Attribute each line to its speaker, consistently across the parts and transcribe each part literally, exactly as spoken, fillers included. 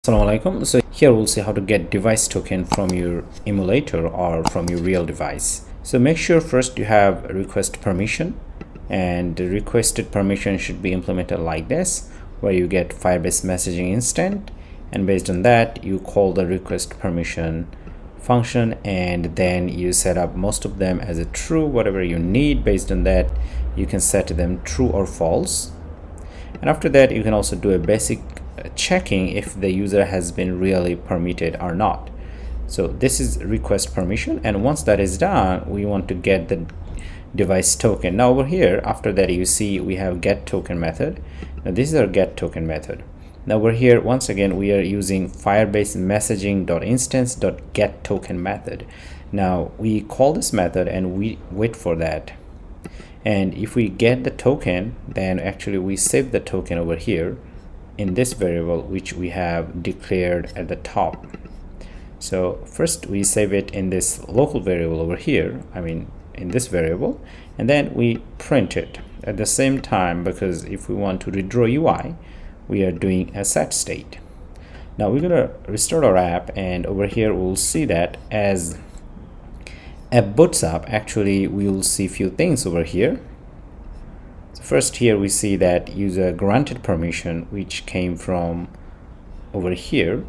Speaker 1: Assalamu alaikum. So here we'll see how to get device token from your emulator or from your real device. So make sure first you have request permission, and the requested permission should be implemented like this, where you get Firebase messaging instant, and based on that you call the request permission function, and then you set up most of them as a true, whatever you need. Based on that you can set them true or false, and after that you can also do a basic checking if the user has been really permitted or not. So this is request permission, and once that is done we want to get the device token. Now over here, after that, you see we have get token method. Now this is our get token method. Now over here, once again we are using Firebase messaging.instance.get token method. Now we call this method and we wait for that, and if we get the token, then actually we save the token over here in this variable which we have declared at the top. So first we save it in this local variable over here, I mean in this variable, and then we print it at the same time, because if we want to redraw U I we are doing a set state. Now we're gonna restart our app, and over here we'll see that as app boots up, actually we will see few things over here. First, here we see that user granted permission, which came from over here,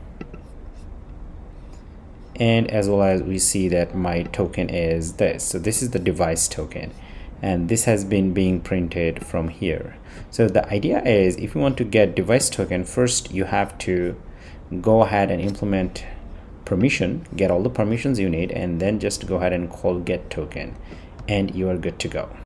Speaker 1: and as well as we see that my token is this. So this is the device token, and this has been being printed from here. So the idea is, if you want to get device token, first you have to go ahead and implement permission, get all the permissions you need, and then just go ahead and call get token, and you are good to go.